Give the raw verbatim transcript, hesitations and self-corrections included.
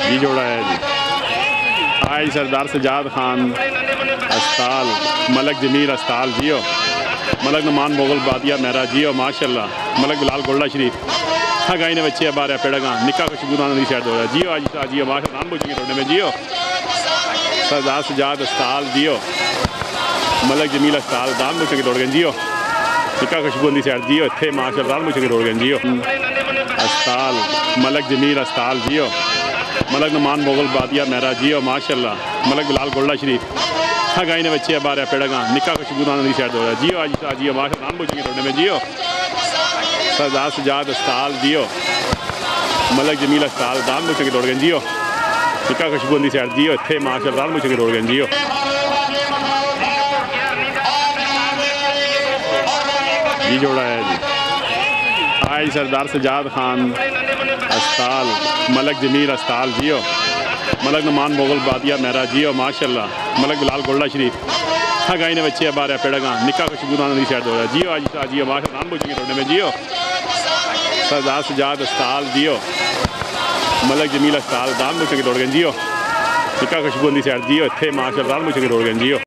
जी जोड़ा है जी। आज सरदार सजाद खान अस्ताल मलक जमील अस्ताल जियो मलक नुमान मुगल बादिया मेरा जियो माशाल्लाह मलक बिलाल गोल्डा शरीफ हाँ गाई ने बच्चे बारह पेड़गा निका खुशबूदान नदी शहर दौड़ा जियो आज जियो माशा नाम पूछेंगे थोड़े में जियो सरदार सजाद अस्ताल जियो मलक जमील अस्ताल दान पूछेंगे दौड़ गए जियो निका खुशबू नदी शहर जियो इतने माशा दान पूछेंगे दौड़ गए जियो अस्ताल मलक जमील अस्ताल जियो मलक नुमान मुगल बादिया मेरा जियो माशाल्लाह मलक बिलाल गोल्डा शरीफ हाँ गाई ने बच्चे बारह पेड़गा निका खुशबूदान नदी शहर दौड़ा जियो आज जियो माशा नाम पूछेंगे थोड़े में जियो सरदार सजाद अस्ताल जियो मलक जमील अस्ताल दान पूछेंगे दौड़ गए जियो निका खुशबू नदी शहर जियो इतने माशा दान पूछेंगे दौड़ गए जियो जी जोड़ा है जी। आज सरदार सजाद खान अस्ताल मलक जमील अस्ताल जियो मलक नुमान मुगल बादिया मेरा जियो माशाल्लाह मलक बिलाल गोल्डा शरीफ हाँ गाई ने बच्चे बारह पेड़गा निका खुशबूदान नदी शहर दौड़ा जियो आज जियो माशा नाम पूछेंगे थोड़े में जियो सरदार सजाद अस्ताल जियो मलक जमील अस्ताल दान पूछेंगे दौड़ गए जियो निका खुशबू नदी शहर जियो इतने माशा दान पूछेंगे दौड़ गए जियो।